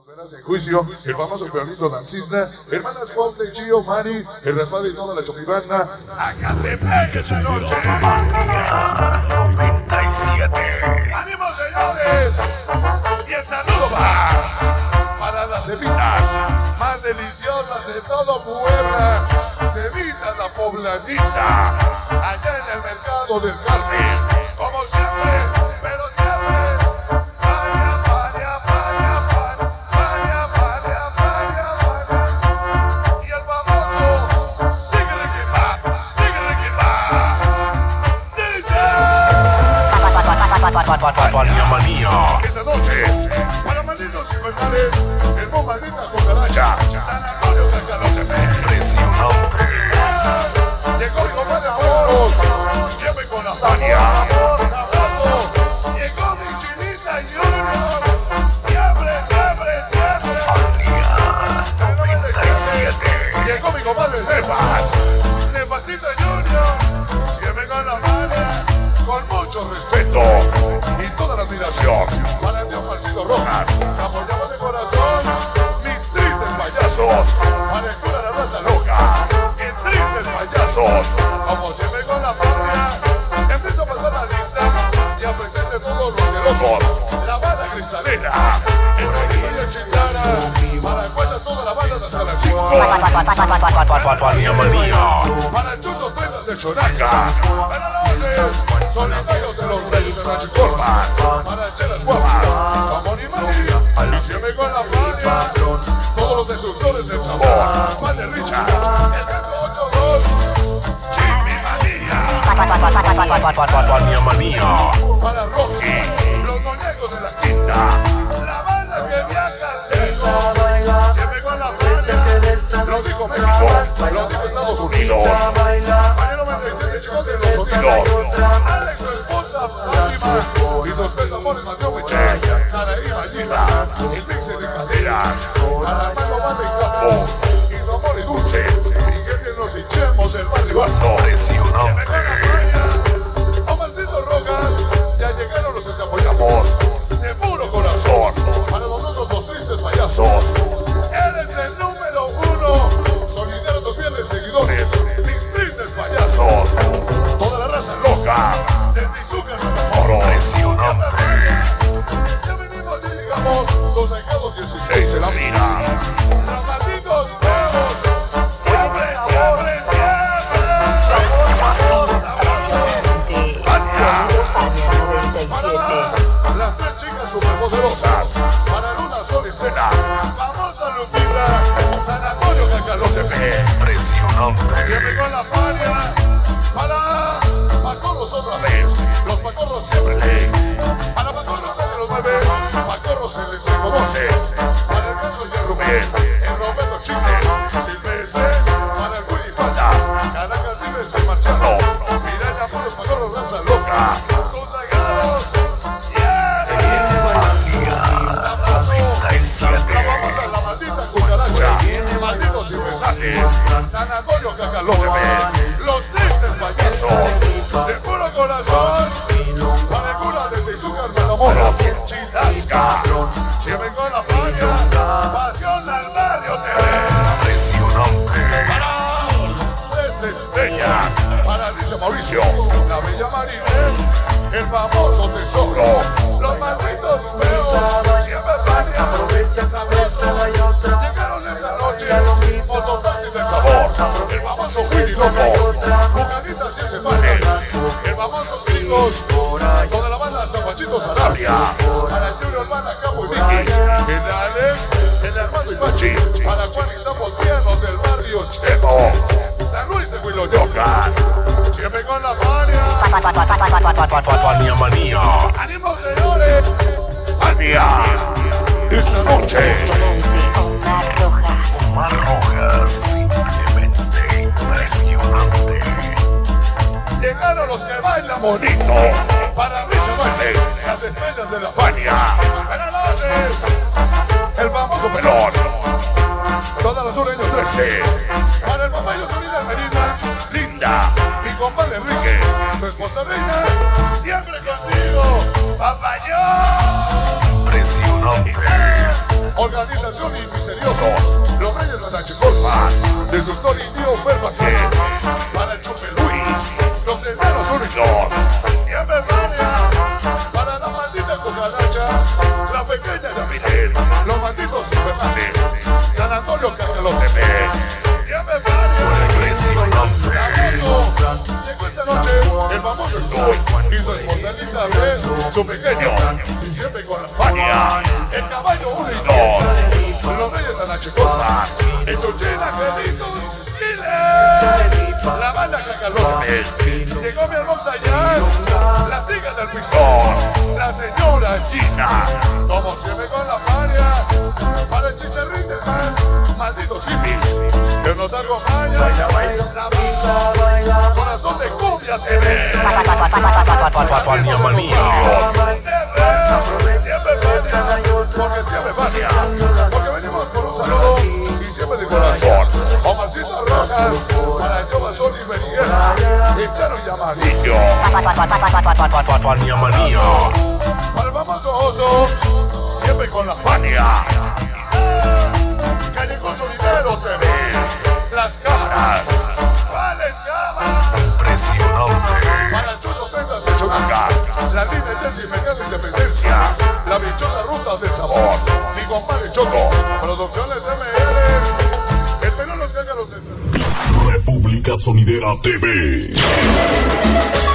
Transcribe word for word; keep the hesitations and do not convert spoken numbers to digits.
verás en juicio, el famoso Perlito Dancita, hermanas Cuautla y Chío, Mari, el Raspado y toda la chopibanda. ¡Acá te pegue esa noche! noventa y siete. ¡Ánimo, señores! Y el saludo va para las cevitas más deliciosas de todo Puebla. Cevitas La Poblanita, allá en el mercado del Carmen. Como siempre, pero siempre. Vaya, vaya, vaya, vaya, vaya, vaya, vaya, vaya. Y el famoso, síguele que va, síguele que va. Dice. Fania Manía. Esa noche, para malditos infernales, el bomba maldita cucaracha, San Antonio del Calotepe. Impresionante. Llegó mi compadre Moros, lleve con la Fania. Abrazo, llegó mi chinita Junior. Siempre, siempre, siempre. Fania noventa y siete. Llegó mi compadre Nefas, Nefasita Junior. Siempre con la Fania, con mucho respeto y toda la admiración para el Dios Marcito Rojas. Apoyamos de corazón mis tristes payasos, para el cura la raza loca. ¡Qué tristes payasos! Como siempre con la Fania, empiezo a pasar la lista y a presente todos los que locos. La banda cristalera, el Reguito y el Chintara, para cuachas toda la banda de Salachico. Fania Manía. Para el Chucho Prendas de Chonaca. Buenas noches, solitarios de los reyes de la Chicorma. Para Chelas Guapas, Ramón y Mari. Y siempre con la Fania, todos los destructores del sabor. Padre Richard, el caso ocho dos, Jimmy Manía. Fania Manía. Para Rocky, los muñecos de la quinta. La banda que viaja lejos. Siempre con la Fania. Lo dijo México, lo dijo Estados Unidos. Fania noventa y siete, chicos de los sonidos. Alex, su esposa Fátima. Y sus tres amores, Mateo Michel, Saraí Mallita. El mixer de caderas. Para Armando Banda y Capo. Y su amor y dulce. Y que nos hinchemos del barrio alto. Impresionante. Omarcito Rojas, ya llegaron los que te apoyamos de puro corazón. Para nosotros los tristes payasos, eres el número uno. Solidario a tus fieles seguidores, mis tristes payasos. Toda la raza loca, desde Izúcar hasta Moro. Impresionante. Ya venimos y llegamos los sacados dieciséis en la vida. Los malditos perros, siempre, siempre, siempre. Para las tres chicas superpoderosas, para Luna, Sol y Estela, vamos a Lupita, San Antonio Cacalotepe. Impresionante. Siempre con la Fania, para Pacorros otra vez, los Pacorros siempre ley. Para Pacorros de los nueve, Pacorros el entrego doce, para el Ganso y el Rubén, el Roberto Chiles, Silvestre, para el Willy Pata, Caracas Vives y el Marciano, Miraña por los Pacorros raza loca, los sagrados. Vamos a la maldita cucaracha, malditos infernales, San Antonio Cacalotepe, los tristes payasos, de puro corazón, para el cura desde Izúcar Matamoros, Chilasca, siempre con la Fania, pasión al barrio T V. Impresionante. Para tres estrellas, para Alicia Mauricio, la bella Marinel, el famoso tesoro, los malditos feos, siempre Fania. Llegaron esta noche, mototaxis del sabor, el famoso Willy Loco, Bucanitas y ese panel, el famoso Gringos, toda la banda San Panchito Sarabia, para el Junior Banda Capo y Vicky, el Alex, el Armando y Pachi, para Juan y Zapotianos del barrio Chepo, San Luis de Huiloyocan, siempre con la Fania. Fania Manía. ¡Ánimo, señores! ¡Fania! Esta noche. Omar Rojas. Omar Rojas, simplemente impresionante. Llegaron los que bailan bonito. Para Richard Baile, las estrellas de la Fania. Buenas noches. El famoso pelón. Todas las sureños trece. Para el papá y los unidas Merida. Linda. Mi compadre Enrique. Tu esposa Reina. Siempre contigo. Papayón. Impresionante. Olga Organización y misteriosos, los Reyes de la Chicolpa, de su Tony Tío Perpaquet, para el Chupe Luis, los Hermanos Unidos, y en Bevania, para la maldita cucaracha, la pequeña Yamilén, los malditos infernales, San Antonio Cacalote, y en Bevania, llegó esta noche el famoso Stoy y su esposa Elizabeth, su pequeño, siempre con la Fania, el caballo uno y dos, los Reyes de la Chicolpa, el Chuchín Angelitos, la banda Cacalote, llegó mi hermosa Jazz, las hijas del pistón, la señora Gina, como siempre con la Fania, para el chicharrín de fan, malditos hippies, que nos acompaña, Corazón de Cumbia T V, Fania Manía, siempre Fania, porque siempre Fania, porque venimos por un saludo y siempre de corazón. Omarcito Rojas, para Yoba Sol y Beriguera, el Chano y Amarillo. Fania Manía, Para el famoso oso, siempre con la Fania. Callejón Solidero T V, las cámaras, ¿cuáles cámaras? impresionante. Para el Chucho treinta de Chonanga, la línea Jessy Mercado Independencia, la bichota Ruta del Sabor, mi compadre Choco, Producciones M L, el pelón los cácaros del República Sonidera T V.